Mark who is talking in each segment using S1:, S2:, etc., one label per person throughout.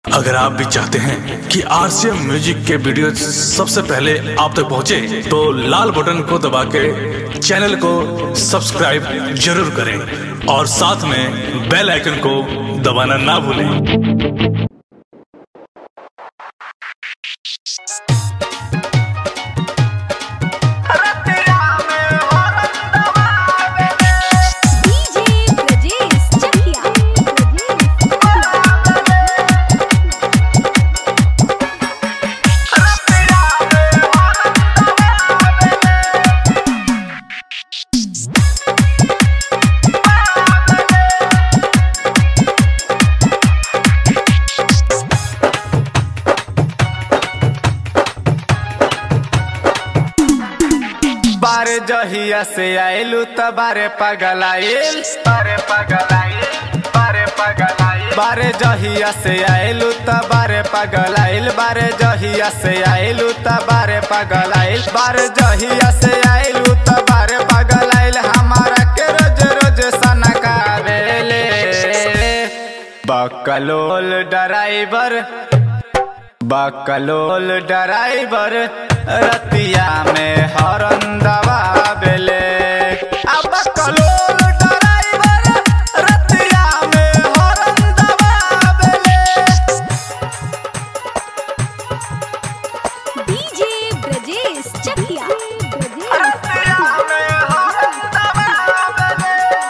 S1: अगर आप भी चाहते हैं कि आरसीएम म्यूजिक के वीडियो सबसे पहले आप तक पहुंचे, तो लाल बटन को दबा के चैनल को सब्सक्राइब जरूर करें और साथ में बेल आइकन को दबाना ना भूलें।
S2: बारे जहिया से आइलू तबारे पगलाइल, बारे पगलाइल, बारे पगलाइल, बारे जहिया से आइलू तबारे पगलाइल, बारे जहिया से आइलू तबारे पगलाइल, बारे जहिया से आइलू तबारे पगलाइल। हमारा के रोज रोज सनकावेले बकलोल ड्राइवर, बकलोल ड्राइवर रतिया में हॉर्न दबावेले। अब बकलोल ड्राइवर रतिया में हॉर्न दबावेले।
S3: डीजे ब्रजेश चकिया
S2: रतिया में हॉर्न दबावेले।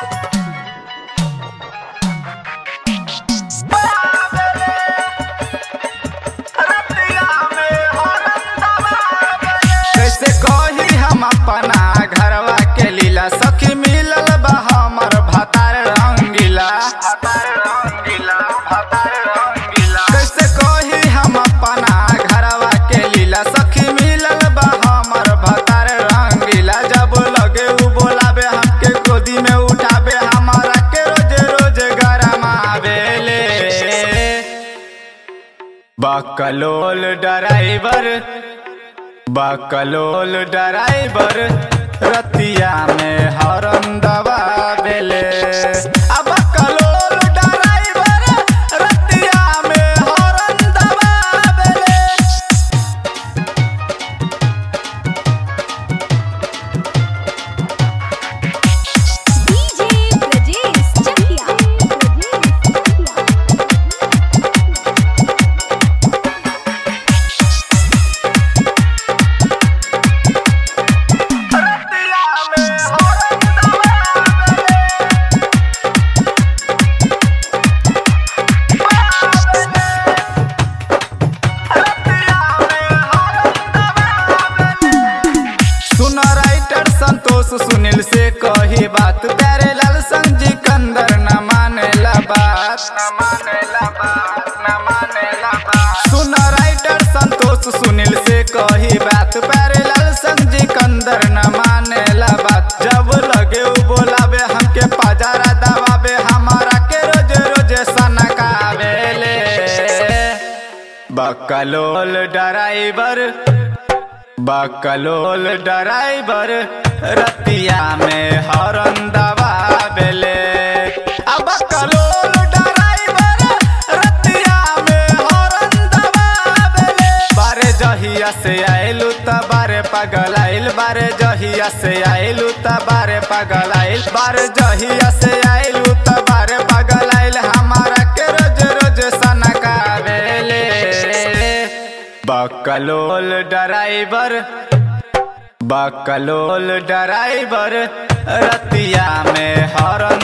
S2: कैसे कही हम अपना घरवा के लीला, सखी मिलल बा हमर भतार रंगीला, भतार रंगीला, भतार रंगीला। कैसे कही हम अपना घरवा के लीला, सखी मिलल बा हमर भतार रंगीला। जब लगे उ बोलाबे हमके गोदी में उठाबे, हमारा के रोज रोज गरमावेले बकलोल ड्राइवर, बकलोल ड्राइवर रतिया में हॉर्न दबावेले। अब बकलोल ड्राइवर रतिया में हॉर्न दबावेले।
S3: डीजे ब्रजेश चकिया
S2: संतोष सुनील से कही बात, प्यारे लाल संजी कंदर न मानेला बात, न मानेला बात, न मानेला बात। सुन राइटर संतोष सुनील से कही बात, प्यारे लाल संजी कंदर न मानेला बात। जब लगे उ बोलाबे हमके पजारा दबाबे, हमारा के रोज रोज सनकावेले बकलोल ड्राइवर, बकलोल ड्राइवर रतिया में हॉर्न दबावेले। अब बकलोल ड्राइवर रतिया में हॉर्न दबावेले। बारे जहिया से आइलू तबारे पगलाइल, बारे जहिया से आइलू तबारे पगलाइल, बारे जहिया से आइलू तबारे पगलाइल। हमारा के रोज रोज सनकावेले बकलोल ड्राइवर, बकलोल ड्राइवर रतिया में हॉर्न